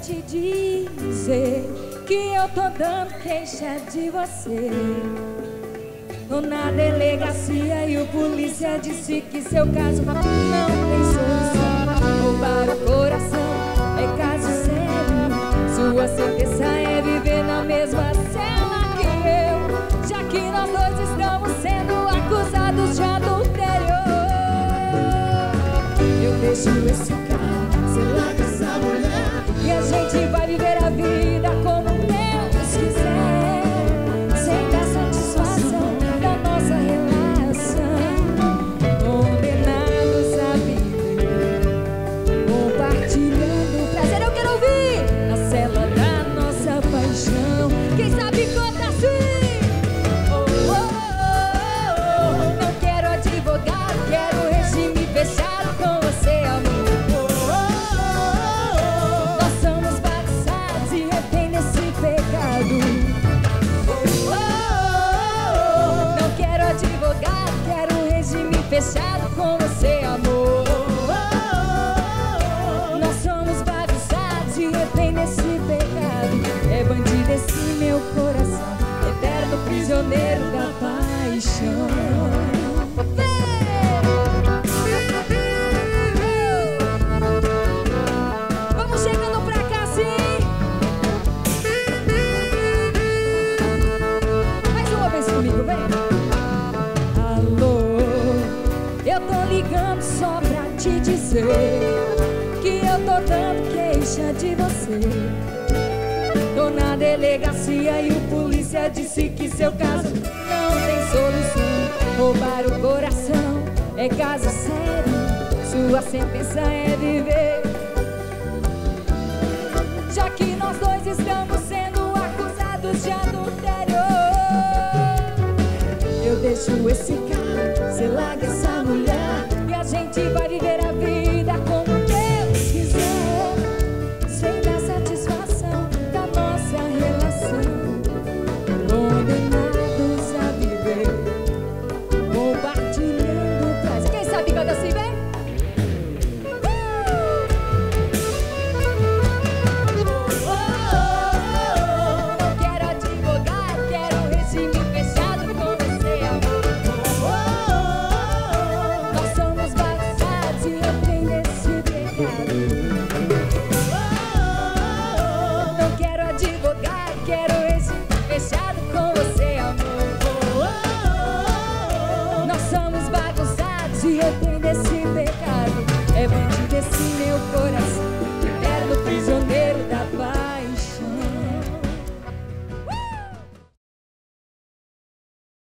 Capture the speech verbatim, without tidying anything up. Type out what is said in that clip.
te dizer que eu tô dando queixa de você. Tô na delegacia e o polícia disse que seu caso não tem solução. Roubar o coração é caso sério. Sua sentença é viver na mesma cela que eu, já que nós dois estamos sendo acusados de adultério. Eu deixo esse cara, você larga essa mulher e a gente vai viver a vida como Deus quiser, sem dar satisfação da nossa relação. Condenados a viver, compartilhando o prazer. Eu quero ouvir na cela da nossa paixão. Quem sabe canta assim. Oh, oh, oh, oh. Não quero advogado, quero regime fechado com você, amor. Fechado com você, amor. Nós somos bagunçados e refém desse pecado. É bandido esse meu coração, eterno prisioneiro da paixão. Vamos chegando pra cá, sim. Mais uma vez comigo, vem. Eu tô ligando só pra te dizer que eu tô dando queixa de você. Tô na delegacia e o polícia disse que seu caso não tem solução. Roubar o coração é caso sério. Sua sentença é viver, já que nós dois estamos sendo acusados de adultério. Eu deixo esse cara, cê larga essa mulher e a gente vai viver a vida como Deus quiser, sem dar satisfação da nossa relação. Condenados a viver, compartilhando prazer. Quem sabe canta assim, vem? Não quero advogado, quero regime fechado com você, amor. Nós somos bagunçados e refém desse pecado. Não quero advogado, quero regime fechado com você, amor. Nós somos bagunçados e refém